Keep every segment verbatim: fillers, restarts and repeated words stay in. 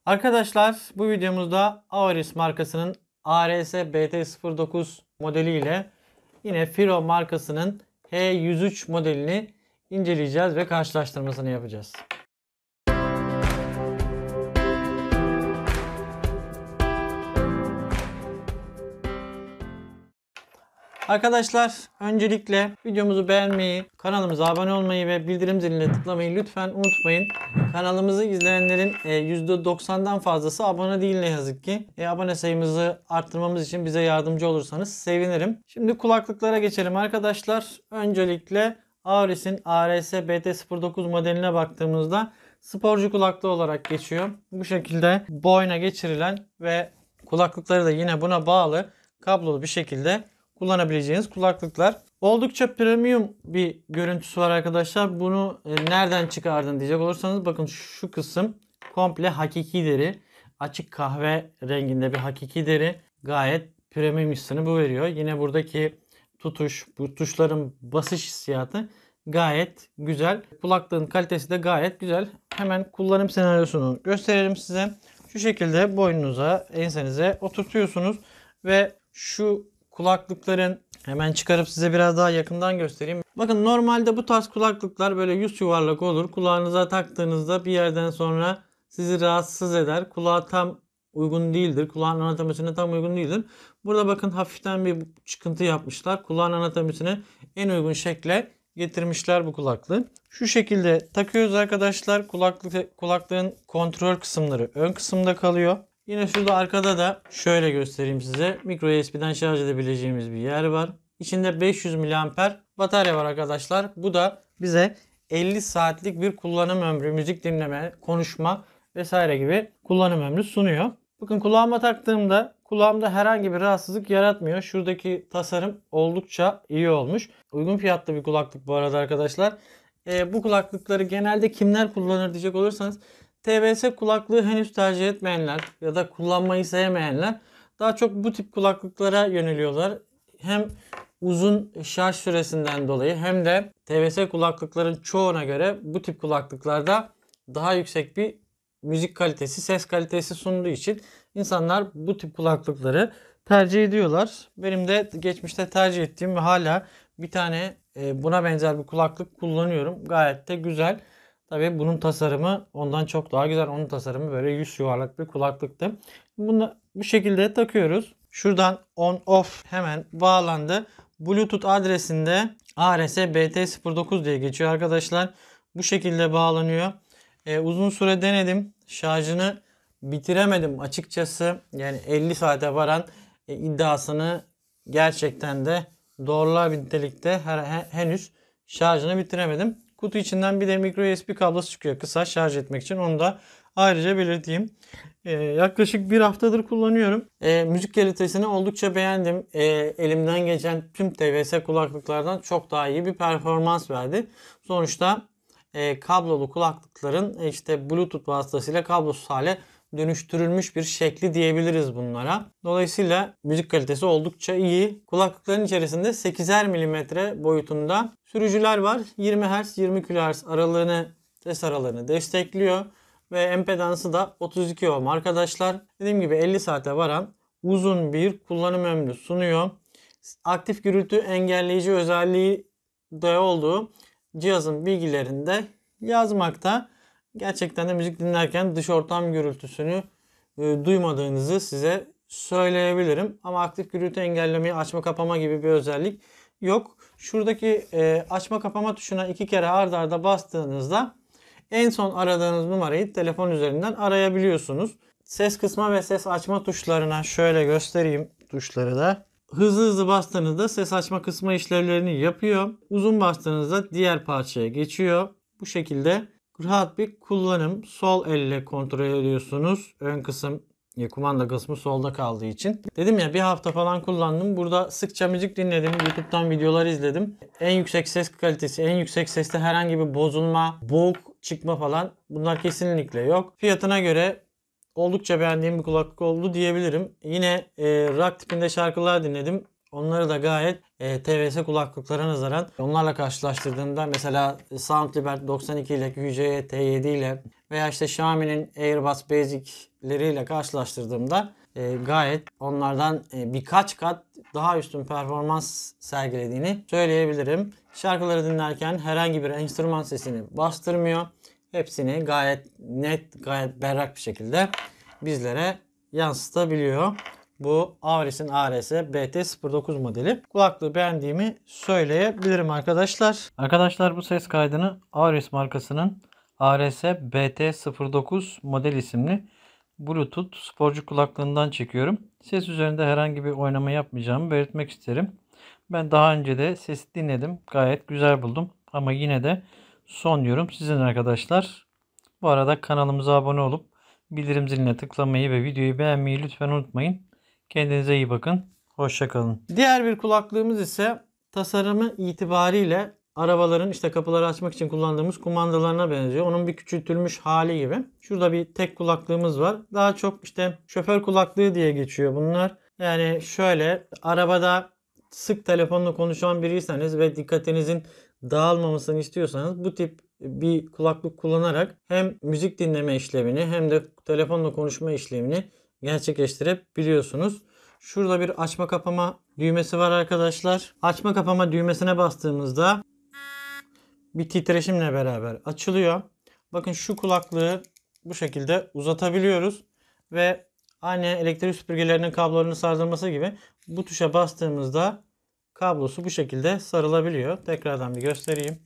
Arkadaşlar bu videomuzda Auris markasının A R S B T sıfır dokuz modeliyle yine Firo markasının H yüz üç modelini inceleyeceğiz ve karşılaştırmasını yapacağız. Arkadaşlar öncelikle videomuzu beğenmeyi, kanalımıza abone olmayı ve bildirim ziline tıklamayı lütfen unutmayın. Kanalımızı izleyenlerin yüzde doksandan fazlası abone değil ne yazık ki. E, abone sayımızı arttırmamız için bize yardımcı olursanız sevinirim. Şimdi kulaklıklara geçelim arkadaşlar. Öncelikle Auris'in A R S B T sıfır dokuz modeline baktığımızda sporcu kulaklığı olarak geçiyor. Bu şekilde boyuna geçirilen ve kulaklıkları da yine buna bağlı kablolu bir şekilde kullanabileceğiniz kulaklıklar. Oldukça premium bir görüntüsü var arkadaşlar. Bunu nereden çıkardın diyecek olursanız bakın şu kısım komple hakiki deri. Açık kahve renginde bir hakiki deri. Gayet premium hissini bu veriyor. Yine buradaki tutuş, bu tuşların basış hissiyatı gayet güzel. Kulaklığın kalitesi de gayet güzel. Hemen kullanım senaryosunu gösterelim size. Şu şekilde boynunuza, ensenize oturtuyorsunuz ve şu kulaklıkların hemen çıkarıp size biraz daha yakından göstereyim. Bakın normalde bu tarz kulaklıklar böyle yüz yuvarlak olur. Kulağınıza taktığınızda bir yerden sonra sizi rahatsız eder. Kulağa tam uygun değildir. Kulağın anatomisine tam uygun değildir. Burada bakın hafiften bir çıkıntı yapmışlar. Kulağın anatomisine en uygun şekle getirmişler bu kulaklığı. Şu şekilde takıyoruz arkadaşlar. Kulaklık, kulaklığın kontrol kısımları ön kısımda kalıyor. Yine şurada arkada da şöyle göstereyim size. Micro U S B'den şarj edebileceğimiz bir yer var. İçinde beş yüz miliamper batarya var arkadaşlar. Bu da bize elli saatlik bir kullanım ömrü, müzik dinleme, konuşma vesaire gibi kullanım ömrü sunuyor. Bakın kulağıma taktığımda kulağımda herhangi bir rahatsızlık yaratmıyor. Şuradaki tasarım oldukça iyi olmuş. Uygun fiyatlı bir kulaklık bu arada arkadaşlar. E, bu kulaklıkları genelde kimler kullanır diyecek olursanız T B S kulaklığı henüz tercih etmeyenler ya da kullanmayı sevmeyenler daha çok bu tip kulaklıklara yöneliyorlar. Hem uzun şarj süresinden dolayı hem de T B S kulaklıkların çoğuna göre bu tip kulaklıklarda daha yüksek bir müzik kalitesi, ses kalitesi sunduğu için insanlar bu tip kulaklıkları tercih ediyorlar. Benim de geçmişte tercih ettiğim ve hala bir tane buna benzer bir kulaklık kullanıyorum. Gayet de güzel. Tabii bunun tasarımı ondan çok daha güzel. Onun tasarımı böyle yüz yuvarlak bir kulaklıktı. Bunu bu şekilde takıyoruz. Şuradan on off hemen bağlandı. Bluetooth adresinde A R S B T sıfır dokuz diye geçiyor arkadaşlar. Bu şekilde bağlanıyor. Ee, uzun süre denedim. Şarjını bitiremedim açıkçası. Yani elli saate varan e, iddiasını gerçekten de doğrular bir nitelikte her, henüz şarjını bitiremedim. Kutu içinden bir de micro U S B kablosu çıkıyor kısa şarj etmek için. Onu da ayrıca belirteyim. Ee, yaklaşık bir haftadır kullanıyorum. Ee, müzik kalitesini oldukça beğendim. Ee, elimden geçen tüm T B S kulaklıklardan çok daha iyi bir performans verdi. Sonuçta e, kablolu kulaklıkların e, işte Bluetooth vasıtasıyla kablosuz hale dönüştürülmüş bir şekli diyebiliriz bunlara. Dolayısıyla müzik kalitesi oldukça iyi. Kulaklıkların içerisinde sekizer milimetre boyutunda sürücüler var. yirmi hertz yirmi kilohertz aralığını, ses aralığını destekliyor. Ve empedansı da otuz iki ohm arkadaşlar. Dediğim gibi elli saate varan uzun bir kullanım ömrü sunuyor. Aktif gürültü engelleyici özelliği de olduğu cihazın bilgilerinde yazmakta. Gerçekten de müzik dinlerken dış ortam gürültüsünü e, duymadığınızı size söyleyebilirim. Ama aktif gürültü engellemeyi açma kapama gibi bir özellik yok. Şuradaki e, açma kapama tuşuna iki kere ard arda bastığınızda en son aradığınız numarayı telefon üzerinden arayabiliyorsunuz. Ses kısma ve ses açma tuşlarına şöyle göstereyim tuşları da. Hızlı hızlı bastığınızda ses açma kısma işlevlerini yapıyor. Uzun bastığınızda diğer parçaya geçiyor. Bu şekilde rahat bir kullanım. Sol elle kontrol ediyorsunuz. Ön kısım, kumanda kısmı solda kaldığı için. Dedim ya bir hafta falan kullandım. Burada sıkça müzik dinledim. YouTube'dan videolar izledim. En yüksek ses kalitesi, en yüksek seste herhangi bir bozulma, boğuk çıkma falan bunlar kesinlikle yok. Fiyatına göre oldukça beğendiğim bir kulaklık oldu diyebilirim. Yine e, rock tipinde şarkılar dinledim. Onları da gayet e, T V S kulaklıklara nazaran onlarla karşılaştırdığımda mesela SoundLiber doksan iki ile Q C T yedi ile veya işte Xiaomi'nin AirBuds Basic'leriyle karşılaştırdığımda e, gayet onlardan e, birkaç kat daha üstün performans sergilediğini söyleyebilirim. Şarkıları dinlerken herhangi bir enstrüman sesini bastırmıyor. Hepsini gayet net, gayet berrak bir şekilde bizlere yansıtabiliyor. Bu Auris'in A R S B T sıfır dokuz modeli. Kulaklığı beğendiğimi söyleyebilirim arkadaşlar. Arkadaşlar bu ses kaydını Auris markasının A R S B T sıfır dokuz model isimli Bluetooth sporcu kulaklığından çekiyorum. Ses üzerinde herhangi bir oynama yapmayacağımı belirtmek isterim. Ben daha önce de sesi dinledim. Gayet güzel buldum. Ama yine de son yorum sizin arkadaşlar. Bu arada kanalımıza abone olup bildirim ziline tıklamayı ve videoyu beğenmeyi lütfen unutmayın. Kendinize iyi bakın. Hoşça kalın. Diğer bir kulaklığımız ise tasarımı itibariyle arabaların işte kapıları açmak için kullandığımız kumandalarına benziyor. Onun bir küçültülmüş hali gibi. Şurada bir tek kulaklığımız var. Daha çok işte şoför kulaklığı diye geçiyor bunlar. Yani şöyle arabada sık telefonla konuşan biriyseniz ve dikkatinizin dağılmamasını istiyorsanız bu tip bir kulaklık kullanarak hem müzik dinleme işlemini hem de telefonla konuşma işlemini gerçekleştirebiliyorsunuz. Şurada bir açma kapama düğmesi var arkadaşlar. Açma kapama düğmesine bastığımızda bir titreşimle beraber açılıyor. Bakın şu kulaklığı bu şekilde uzatabiliyoruz ve aynı elektrik süpürgelerinin kablolarını sardırması gibi bu tuşa bastığımızda kablosu bu şekilde sarılabiliyor. Tekrardan bir göstereyim.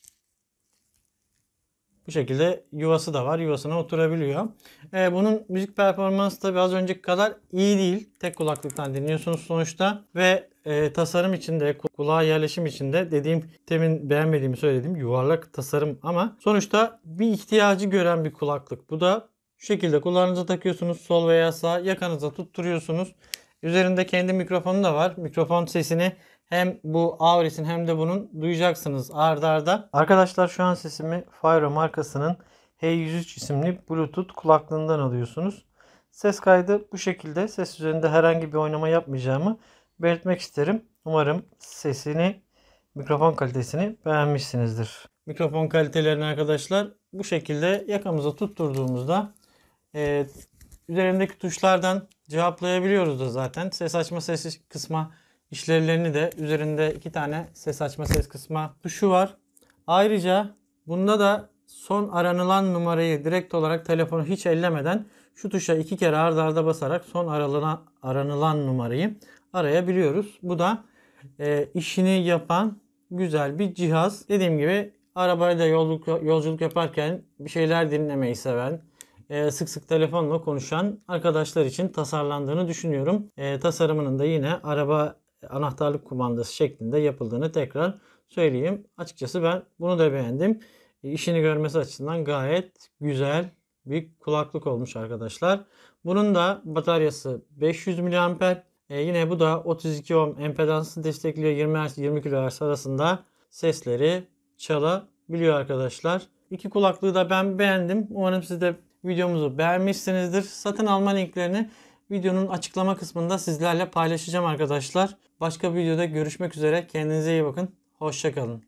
Bu şekilde yuvası da var. Yuvasına oturabiliyor. Ee, bunun müzik performansı tabi az önceki kadar iyi değil. Tek kulaklıktan dinliyorsunuz sonuçta. Ve e, tasarım içinde, kulağa yerleşim içinde dediğim, temin beğenmediğimi söylediğim yuvarlak tasarım. Ama sonuçta bir ihtiyacı gören bir kulaklık. Bu da şu şekilde kulağınıza takıyorsunuz. Sol veya sağ yakanıza tutturuyorsunuz. Üzerinde kendi mikrofonu da var. Mikrofon sesini hem bu Auris'in hem de bunun duyacaksınız arda arda. Arkadaşlar şu an sesimi Firo markasının H yüz üç isimli Bluetooth kulaklığından alıyorsunuz. Ses kaydı bu şekilde. Ses üzerinde herhangi bir oynama yapmayacağımı belirtmek isterim. Umarım sesini, mikrofon kalitesini beğenmişsinizdir. Mikrofon kalitelerini arkadaşlar bu şekilde yakamıza tutturduğumuzda e, üzerindeki tuşlardan cevaplayabiliyoruz da zaten. Ses açma, ses kısma işlevlerini de üzerinde iki tane ses açma, ses kısma tuşu var. Ayrıca bunda da son aranılan numarayı direkt olarak telefonu hiç ellemeden şu tuşa iki kere arda arda basarak son aranılan, aranılan numarayı arayabiliyoruz. Bu da e, işini yapan güzel bir cihaz. Dediğim gibi arabayla yolculuk, yolculuk yaparken bir şeyler dinlemeyi seven, e, sık sık telefonla konuşan arkadaşlar için tasarlandığını düşünüyorum. E, tasarımının da yine araba anahtarlık kumandası şeklinde yapıldığını tekrar söyleyeyim. Açıkçası ben bunu da beğendim. E, işini görmesi açısından gayet güzel bir kulaklık olmuş arkadaşlar. Bunun da bataryası beş yüz miliamper. E, yine bu da otuz iki ohm empedansı destekliyor. yirmi hertz yirmi kilohertz arasında sesleri çalabiliyor arkadaşlar. İki kulaklığı da ben beğendim. Umarım siz de videomuzu beğenmişsinizdir. Satın alma linklerini videonun açıklama kısmında sizlerle paylaşacağım arkadaşlar. Başka bir videoda görüşmek üzere. Kendinize iyi bakın. Hoşça kalın.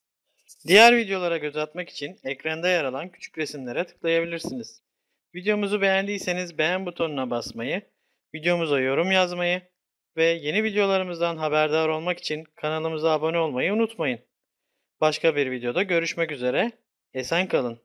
Diğer videolara göz atmak için ekranda yer alan küçük resimlere tıklayabilirsiniz. Videomuzu beğendiyseniz beğen butonuna basmayı, videomuza yorum yazmayı ve yeni videolarımızdan haberdar olmak için kanalımıza abone olmayı unutmayın. Başka bir videoda görüşmek üzere. Esen kalın.